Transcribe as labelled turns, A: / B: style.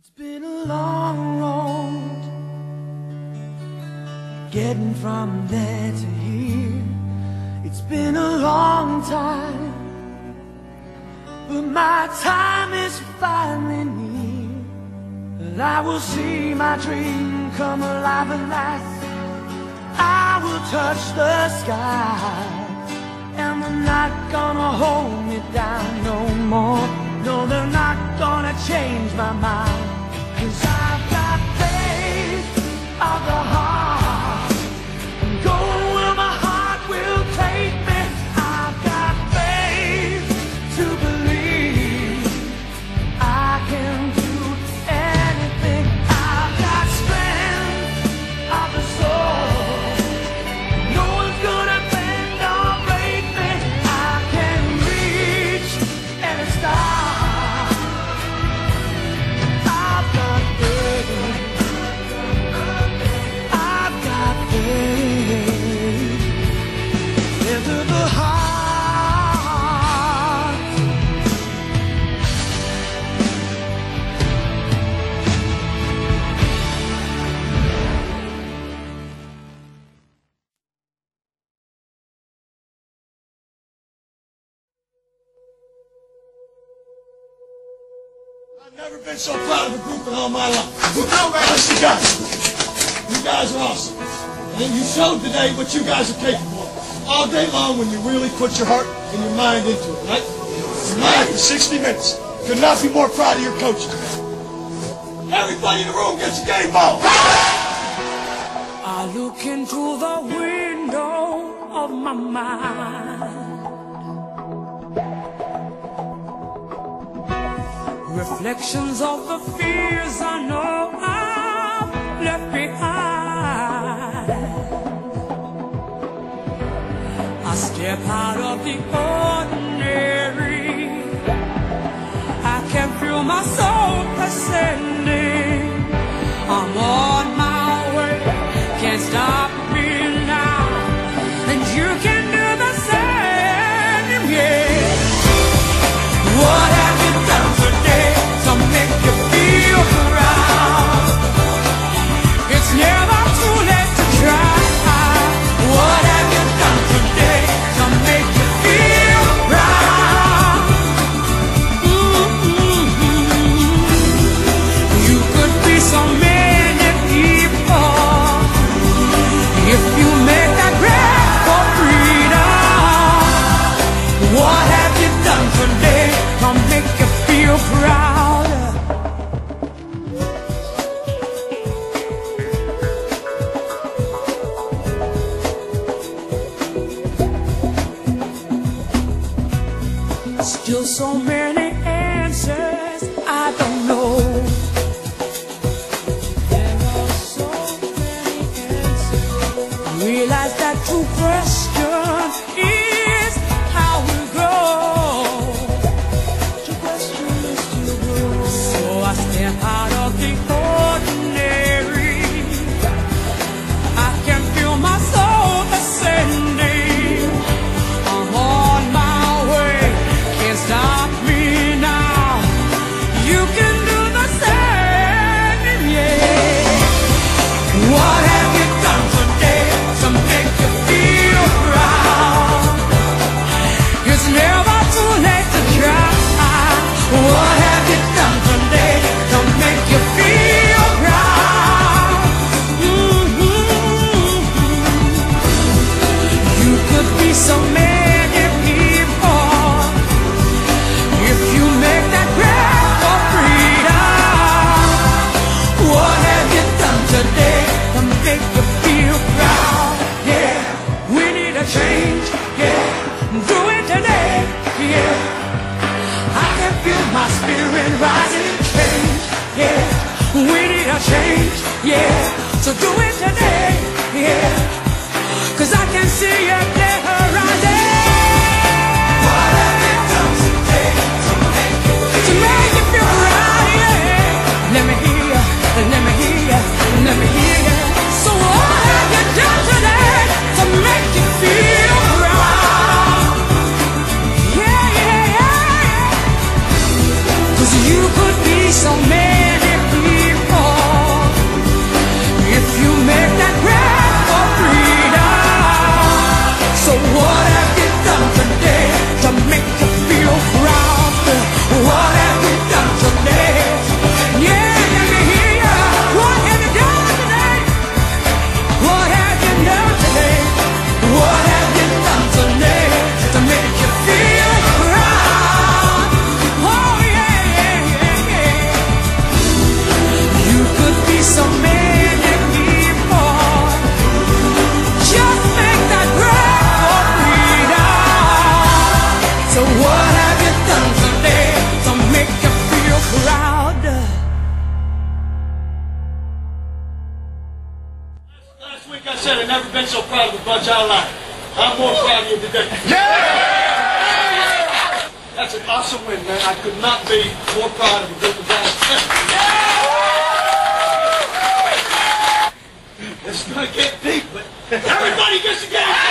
A: It's been a long road getting from there to here. It's been a long time, but my time is finally near. And I will see my dream come alive at last. I will touch the sky, and they're not gonna hold me down no more. No, they're not gonna change my mind, 'cause I've got faith of the heart. I'm going where my heart will take me. I've got faith to believe I can do anything. I've got strength of the soul. No one's gonna bend or break me. I can reach any star.
B: I've never been so proud of a group in all my life. Honestly, guys, you guys are awesome. And you showed today what you guys are capable of. All day long when you really put your heart and your mind into it, right? Your mind for 60 minutes. Could not be more proud of your coaches. Everybody in the room gets a game ball.
A: I look into the window of my mind. Reflections of the fears I know I've left behind. I step out of the ordinary. I can feel my soul ascending. I'm on my way, can't stop me now. And you can do the same, yeah. What have you done today to make you feel proud? It's never too late to try. What have you done today to make you feel proud? You could be so many people if you make that grab for freedom. What have you done today to make you feel proud? Still so many answers I don't know. There are so many answers. Realize that true question is how we grow. True question is to grow. So I step out of the ordinary. I can feel my soul ascending. I'm on my way, can't stop me now. You can do the same, yeah. What have you done today to make you feel proud? It's never too late to try. What have you done today to make you feel proud? You could be so many people if you make that grab for freedom. What have you done today to make you feel proud? Yeah, we need a change. Yeah, do it today. Yeah, I can feel my spirit rising. Change. Yeah, we need a change. Yeah, so do it today. Yeah, 'cause I can see your day rising. What have you done today to make you feel proud? Yeah, let me hear you, let me hear you, let me hear you. So what have you done today to make you feel proud? Yeah, yeah, yeah, yeah. 'Cause you could be so many people
B: Last week I said I've never been so proud of a bunch I like. I'm more proud of you today. Yeah! That's an awesome win, man. I could not be more proud of a group of guys. It's going to get deep, but everybody gets to get it.